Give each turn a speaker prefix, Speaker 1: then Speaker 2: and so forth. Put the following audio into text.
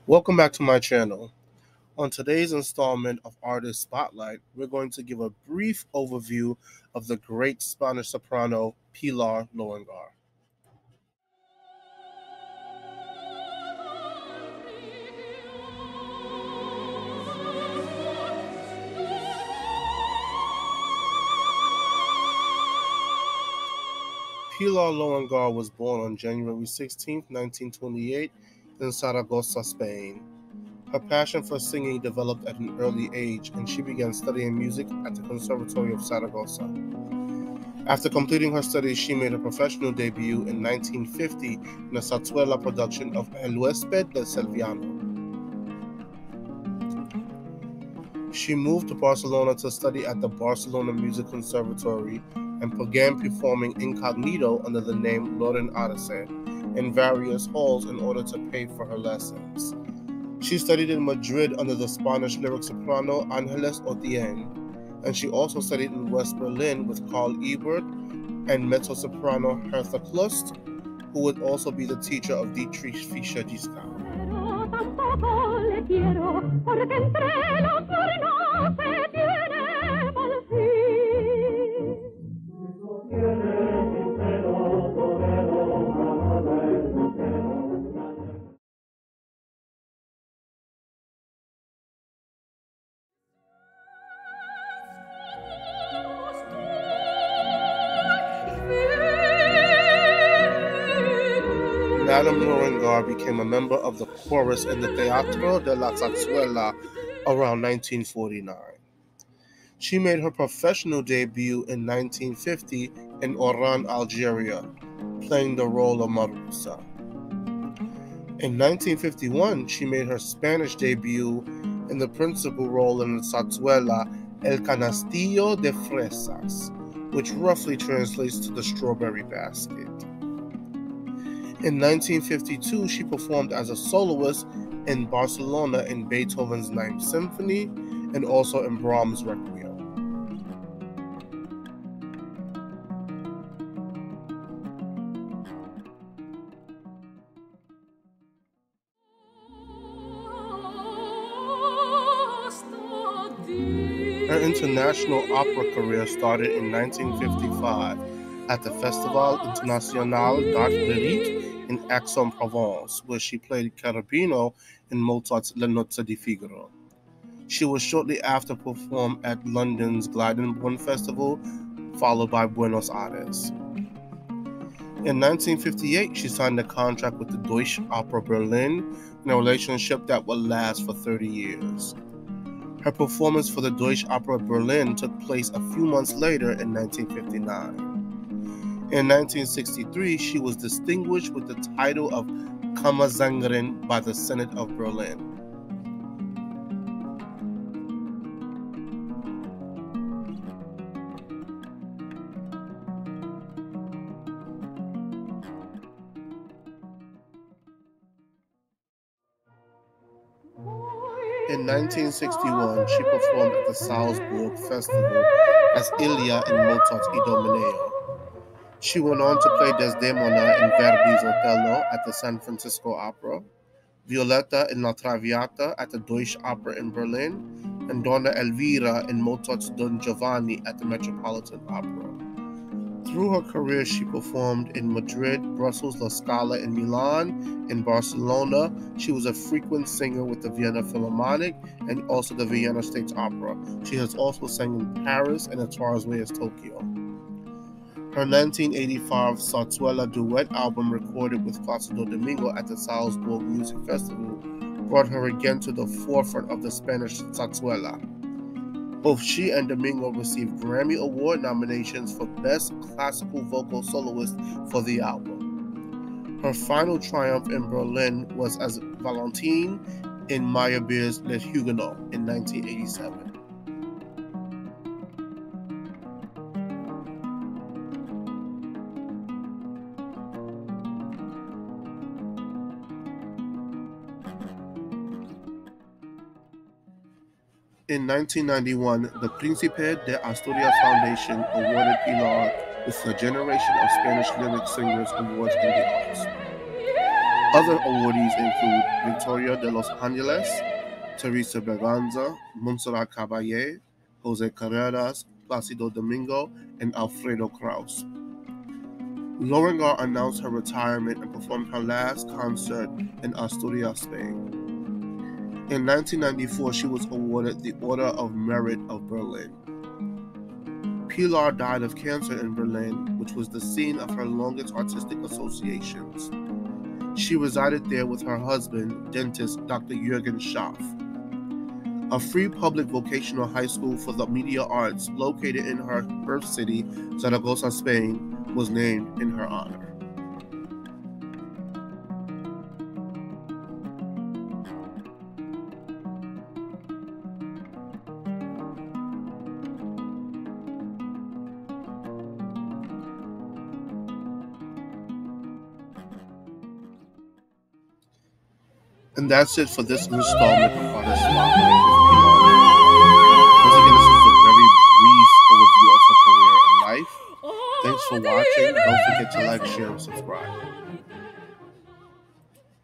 Speaker 1: Welcome back to my channel. On today's installment of Artist Spotlight, we're going to give a brief overview of the great Spanish soprano Pilar Lorengar. Pilar Lorengar was born on January 16, 1928, in Zaragoza, Spain. Her passion for singing developed at an early age, and she began studying music at the Conservatory of Zaragoza. After completing her studies, she made her professional debut in 1950 in a Zarzuela production of El Huésped del Sevillano. She moved to Barcelona to study at the Barcelona Music Conservatory and began performing incognito under the name Loren Arce in various halls in order to pay for her lessons. She studied in Madrid under the Spanish lyric soprano Ángeles Otein, and she also studied in West Berlin with Carl Ebert and mezzo-soprano Hertha Klust, who would also be the teacher of Dietrich Fischer-Dieskau. Madame Lorengar became a member of the chorus in the Teatro de la Zarzuela around 1949. She made her professional debut in 1950 in Oran, Algeria, playing the role of Marusa. In 1951, she made her Spanish debut in the principal role in the Zarzuela El Canastillo de Fresas, which roughly translates to the strawberry basket. In 1952, she performed as a soloist in Barcelona in Beethoven's Ninth Symphony and also in Brahms' Requiem. Her international opera career started in 1955 at the Festival International d'Art Lyrique in Aix-en-Provence, where she played Cherubino in Mozart's Le Nozze di Figaro. She would shortly after perform at London's Glyndebourne Festival, followed by Buenos Aires. In 1958, she signed a contract with the Deutsche Oper Berlin in a relationship that would last for 30 years. Her performance for the Deutsche Oper Berlin took place a few months later in 1959. In 1963, she was distinguished with the title of Kammersängerin by the Senate of Berlin. In 1961, she performed at the Salzburg Festival as Ilya in Mozart's Idomeneo. She went on to play Desdemona in Verdi's Otello at the San Francisco Opera, Violetta in La Traviata at the Deutsche Oper in Berlin, and Donna Elvira in Mozart's Don Giovanni at the Metropolitan Opera. Through her career, she performed in Madrid, Brussels, La Scala in Milan, in Barcelona. She was a frequent singer with the Vienna Philharmonic and also the Vienna State Opera. She has also sang in Paris and as far away as Tokyo. Her 1985 Zarzuela duet album, recorded with Placido Domingo at the Salzburg Music Festival, brought her again to the forefront of the Spanish Zarzuela. Both she and Domingo received Grammy Award nominations for Best Classical Vocal Soloist for the album. Her final triumph in Berlin was as Valentine in Meyerbeer's Les Huguenots in 1987. In 1991, the Príncipe de Asturias Foundation awarded Pilar with the Generation of Spanish Lyric Singers Awards in the Arts. Other awardees include Victoria de los Angeles, Teresa Berganza, Montserrat Caballé, Jose Carreras, Placido Domingo, and Alfredo Kraus. Lorengar announced her retirement and performed her last concert in Asturias, Spain. In 1994, she was awarded the Order of Merit of Berlin. Pilar died of cancer in Berlin, which was the scene of her longest artistic associations. She resided there with her husband, dentist Dr. Jürgen Schaff. A free public vocational high school for the media arts located in her birth city, Zaragoza, Spain, was named in her honor. And that's it for this installment of Artist Spotlight with Pilar Lorengar. Once again, this is a very brief overview of her career and life. Thanks for watching. Don't forget to like, share, and subscribe.